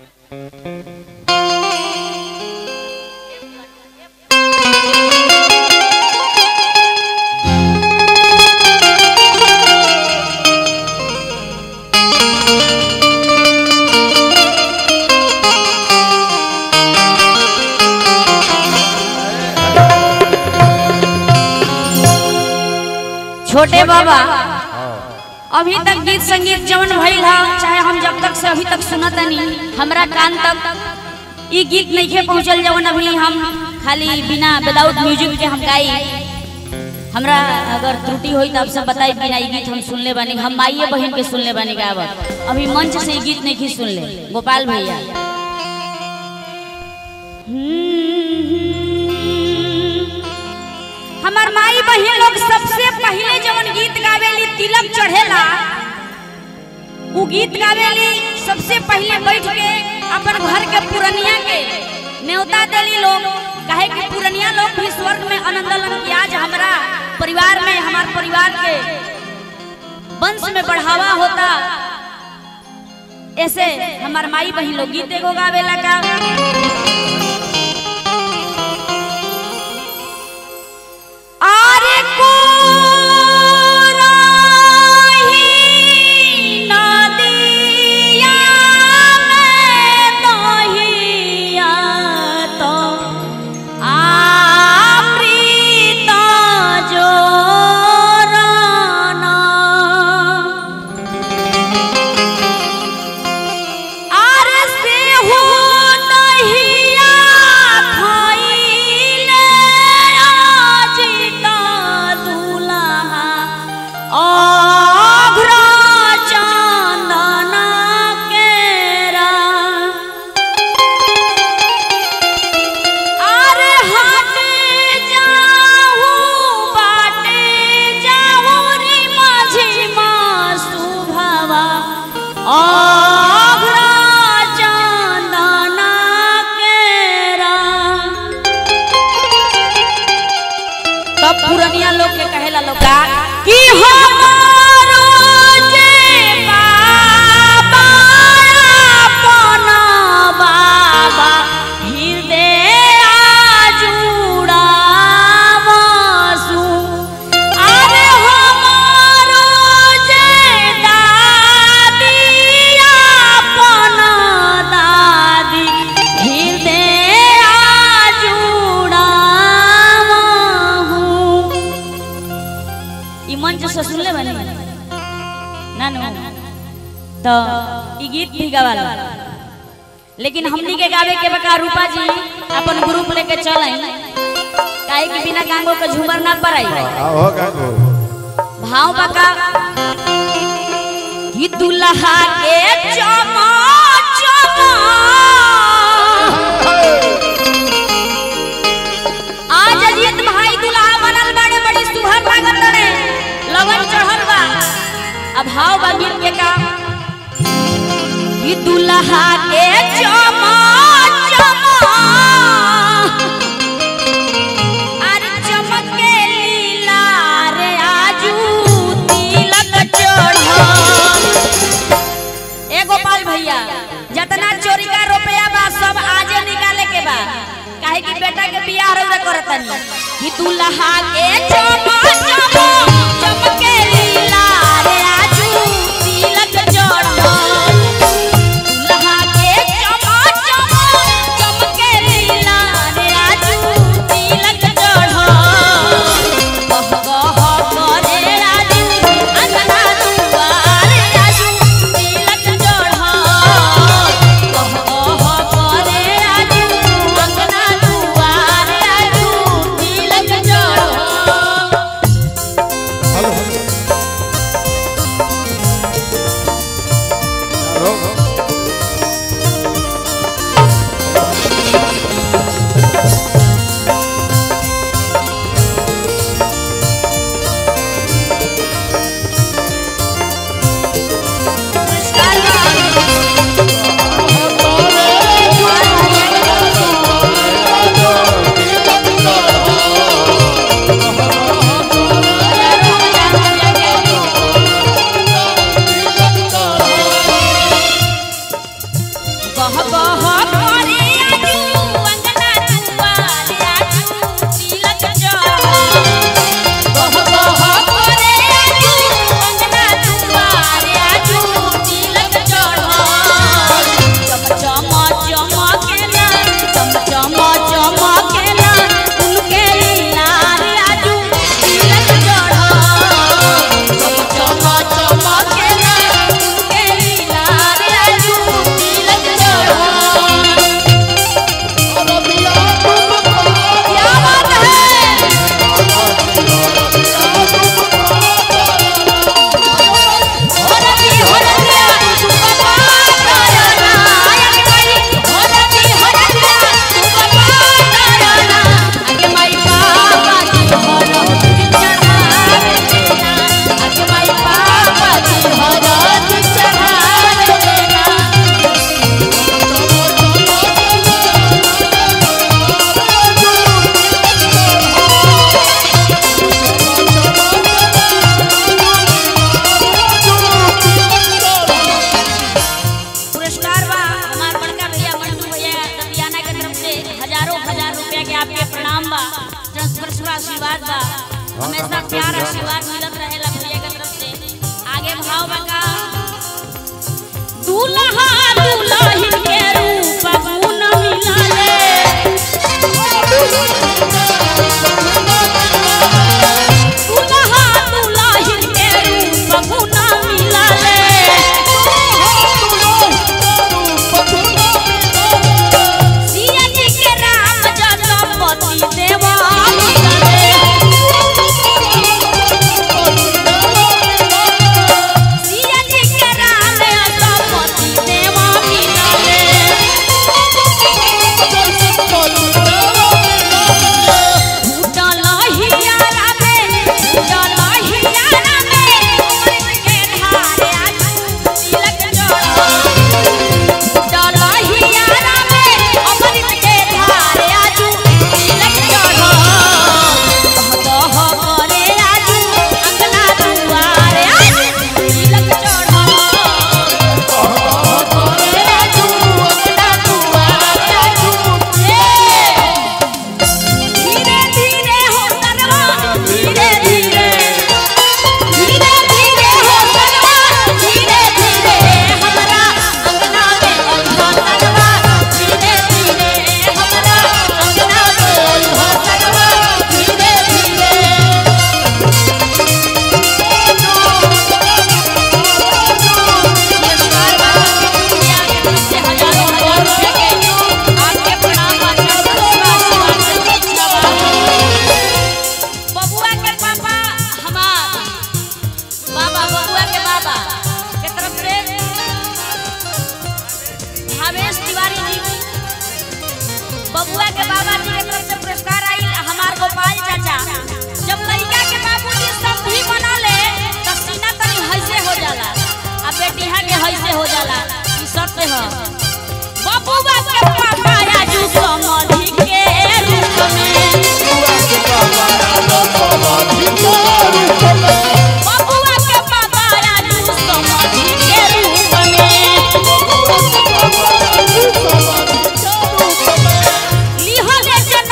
छोटे बाबा अभी तक गीत संगीत जवन भइल है, चाहे हम जब तक से अभी तक सुनत नहीं, हमरा कान तक ये गीत नहीं के पहुँचल जवन अभी हम खाली बिना विदाउट म्यूजिक के हम गाई। हमरा अगर त्रुटि हुई तो आप सब बताई, बिना ये गीत हम सुनले बानी, हम माइये बहन के सुनले बानी गावत, अभी मंच से ये गीत नहीं की सुनले। गोपाल भैया हमार माई बहन लोग सबसे पहले जवन गीत गावेली तिलक चढ़ेला, वो गीत गावेली सबसे पहले बैठ के अपन घर के पुरनिया के न्योता देली लोग, कहे कि पुरनिया लोग भी स्वर्ग में आनंदलन की। आज हमारा परिवार में, हमार परिवार के वंश में बढ़ावा होता, ऐसे हमार माई बहन लोग गीत एगो गावेला का। पुरनिया लोग के कहेला लोग कि हमारो जे बाबा अपन बाबा हृदय जुड़ावसु, अरे हमारो जे दादी अपन दादी हृदय मंच से सुनले बनी नानू तो ई गीत भी गावाला, लेकिन हमनी के गावे के बका रूपा जी अपन ग्रुप लेके चलाई, काहे कि बिना गांगो के झूमर ना पड़ाई। आओ गांगो भाव बका कि दुल्हा के चमा चमा आज अजीत भाई दुल्हा बनल बड़े बड़ी सुहर लागत रे, लगन चढ़ल बा। अब भाव बा गीत के का कि दुल्हा के चमा चमा अरे चमके लीला रे आजू तिलक चढ़ल। ए गोपाल भैया जितना चोरी का रुपया बा सब आजे निकाले के बा, काहे कि बेटा के बियाह रउरा करतनी कि दुल्हा के चमा चमा चमके लीला रे आजू तिलक चढ़ल। दुल्हा के चमा चमा चमके लीला रे आजू तिलक चढ़ल। कह कह करे राजू अंगना दुआरे आजू तिलक चढ़ल। कह कह करे राजू अंगना दुआरे आजू तिलक चढ़ल। आशीर्वाद बा हमेशा प्यार आशीर्वाद मिलत रहेला भैया के तरफ से। आगे भाव बका दूल्हा दुल्हन के रूप गुण मिलले दूल्हा दुल्हन के रूप गुण मिलले सिया जी के राम जगपति देवा बबुआ के बाबा जी के तरफ से पुरस्कार आई हमार गोपाल चाचा। जब लड़का के बाबूजी सब भी बना ले तो सीना तनी हइसे हो जाला आ बेटिया के हइसे हो जाला ई सत्य है। बबुआ के पापा राजू समधि के रूप में बबुआ के पापा राजू समधि के रूप में लिहो ले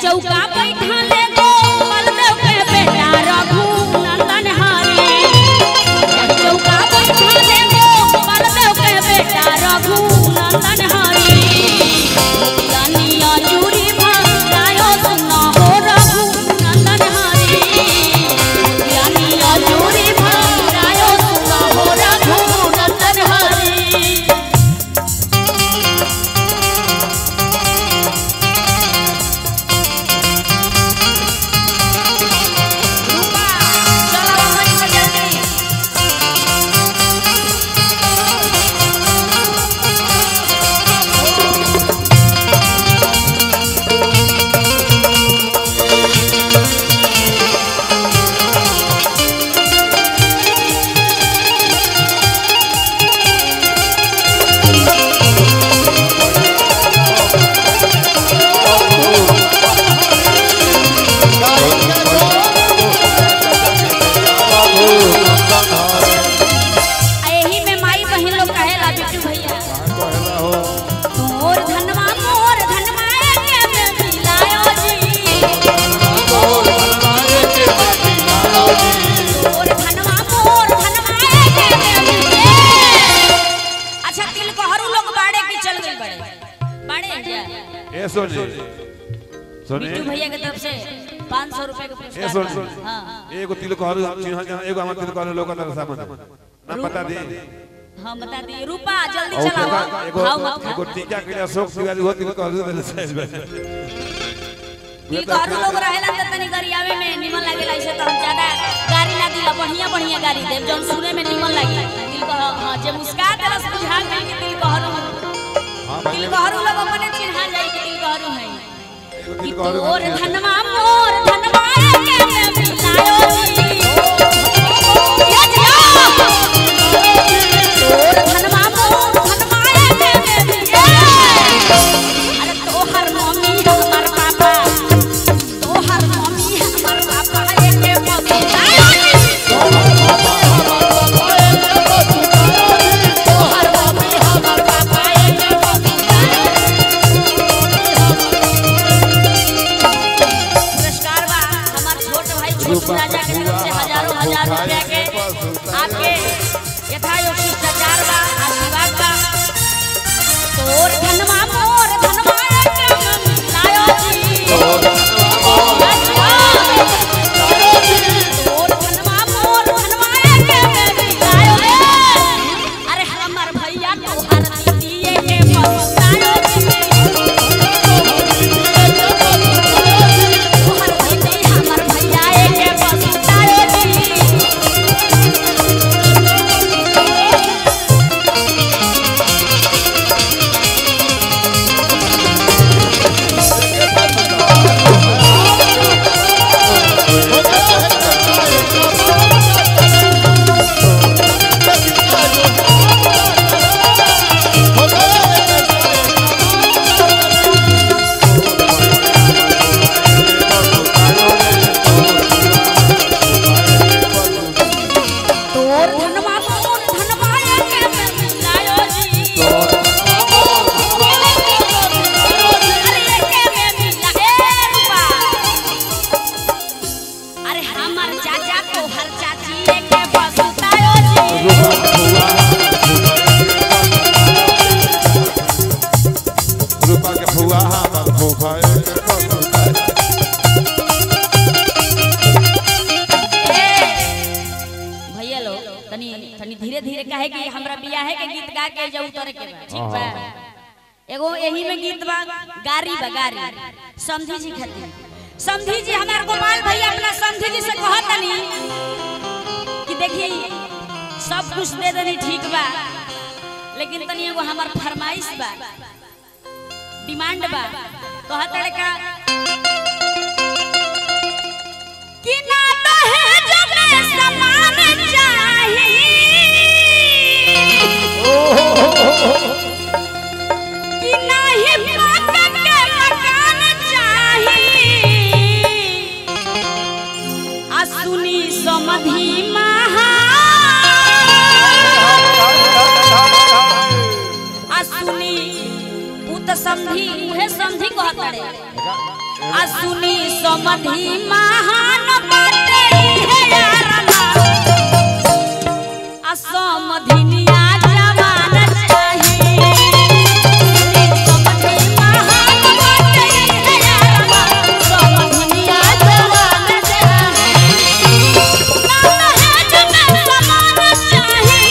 चौका बैठा ले गो बलदेव के बेटा रघु नंदन हरी चौका बैठा ले गो बलदेव के बेटा रघु नंदन हरी चूरी भरायो सुना हो रघु नंदन हरी चूरी भरायो सुना हो रघु नंदन हरी बिट्टू भैया के तरफ से 500 रुपए का पुरस्कार। हां एगो तिलकोहरु चिन्ह जहां एगो हमर तिलकोहरु लोकल सामान ना बता दी। हां बता दी रूपा जल्दी चलाओ भाव मत एगो टीका के लिए अशोक तिवारी हो तिलकोहरु देले साइज में तिलकोहरु लोग रहेला त तनी गरियावे में निमन लागेला ऐसे त हम ज्यादा गाड़ी ना दिला बढ़िया गाड़ी देब जौन सुने में निमन लागी तिलकोहरु। हां जे मुस्का देलस बुझा गई कि तिलकोहरु लोग अपने चिन्हा जाई कि तिलकोहरु है कि तोर धनमा मोर धनमा के में मिलायो जी ये जा तोर धनमा मोर धनमा के में मिलायो अरे तोहर मम्मी हमर पापा तोहर मम्मी हमर पापा के में मिलायो जी तोहर मम्मी हमर पापा के में राजा की तरफ से हजारों रुपया के आपके यथायोग्य शिष्टाचार का आशीर्वाद का तोर धनमा मोर धनमा के मिलायो जी तोर धनमा मोर धनमा के मिलायो अरे हमर भैया तोहर दीदी के मिलायो धीरे-धीरे कहे कि हमरा बियाह है के गीत गा के जाऊ तोरे के ठीक बा एगो यही में गीत बा गारी समधी जी खातिर समधी जी हमार गोपाल भैया अपना समधी जी से कहतनी कि देखिए सब कुछ दे देनी ठीक बा लेकिन तनी एगो हमार फरमाइश बा डिमांड बा कहतड़े का कि ना दहेज में सामान चाहिए कि नहीं मकान के मकान चाहिए आ सुनी समधी महा आ सुनी तो समधी उहे समधी कहत रे आ सुनी समधी महान बाटे है यारमा आ समधिनिया जवान चाही समधी महान बाटे है यारमा समधिनिया जवान चाही नाम है जन्नत समान चाही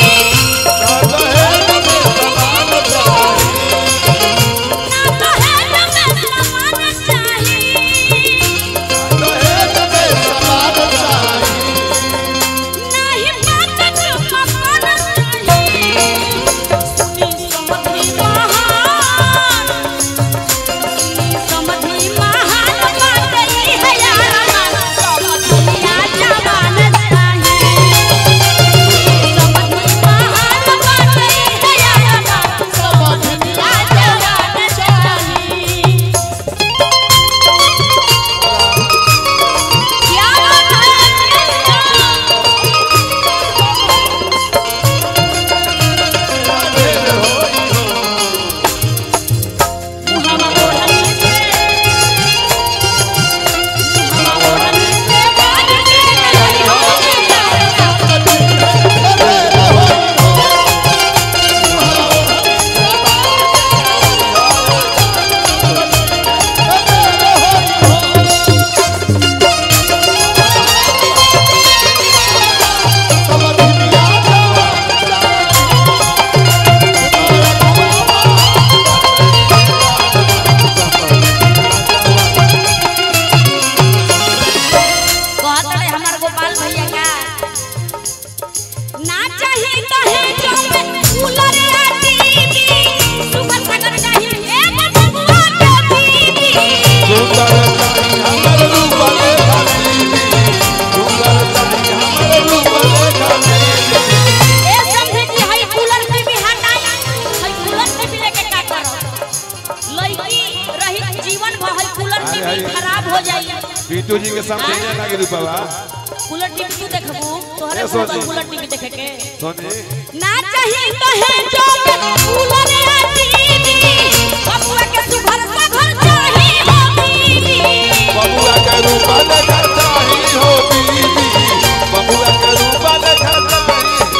बीटू जी के सामने लागे रूपवा कूलर टीवी तू देखबू तोहरे कूलर टीवी देखे के सोनी ना चाहिए तो है जो कूलर या टीवी बबुआ के तू घर से घर चाहिए हो बीवी बबुआ के रूपा देखा चाहिए हो बीवी बबुआ के रूपा देखा चाहिए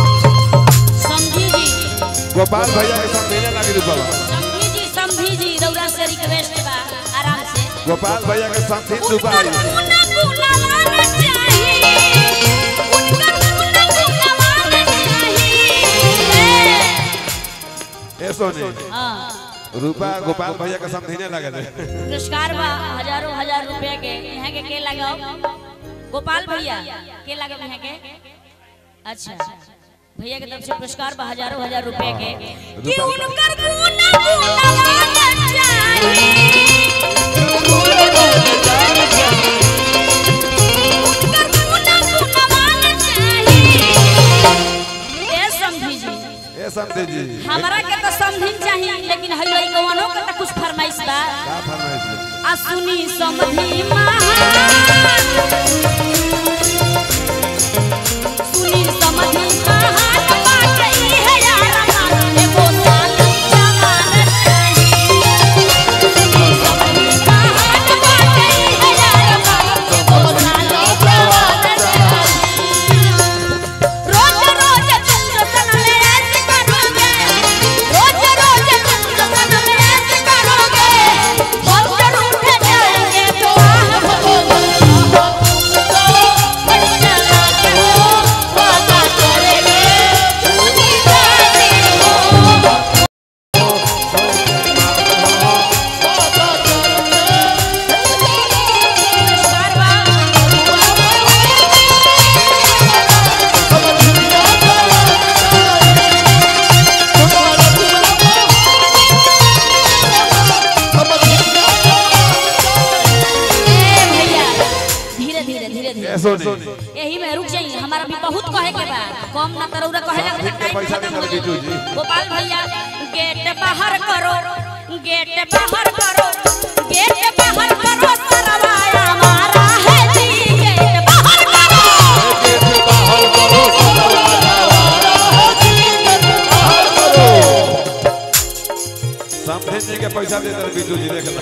समझी जी गोपाल भैया के सामने लागे रूपवा समझी जी रौरा से रिक्वेस्ट बा आराम से गोपाल भैया के सामने रूपा आई सोने रूपा गोपाल भैया का सामने लगा दे पुरस्कार बा हजारों हजार रुपए के यहाँ के लगाओ गोपाल भैया के लगे यहाँ के अच्छा भैया के तरफ से पुरस्कार बा हजारों हजार रुपए के कि उनकर गुना गुना चाहिए समझे जी हमरा के तो समझिन चाहिए लेकिन हई लई कवनो के तो कुछ फरमाइश बा का फरमाइश बा आ सुनी समधी महान सुनी समधी महान बाटे है यारमा एगो साल जवान चाहिए सुनी समधी महान बाटे है यारमा एगो साल जवान चाहिए रोज रोज चंद्र सन में ऐसे करोगे रोज रोज चंद्र सन में ऐसे करोगे भक्त रूठ जाएंगे तो आह भगोगे बढ़िया लागे हो वादा करेंगे तुझी जाती हो यही में रुक जाइए हमारा भी बहुत कहे के बा कम ना तरौरा कहे लगे टाइम खत्म हो जाए गोपाल भैया गेट बाहर करो गेट बाहर करो गेट बाहर करो सरवाया हमारा है जी गेट बाहर करो समझे जी के पैसा दे दे बिट्टू जी देख ला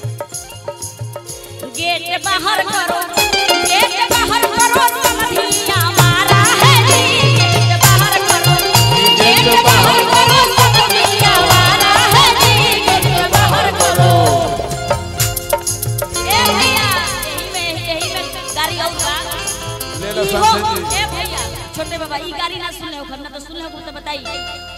गेट बाहर करो समधिया मारा है जी गेट बाहर करो समधिया मारा है जी गेट बाहर करो। ए भैया यही में गाड़ी और बा ले लो समझे जी। ए भैया छोटे बाबा ई गाड़ी ना सुन ले हो खन्ना तो सुन ले हो तो बताई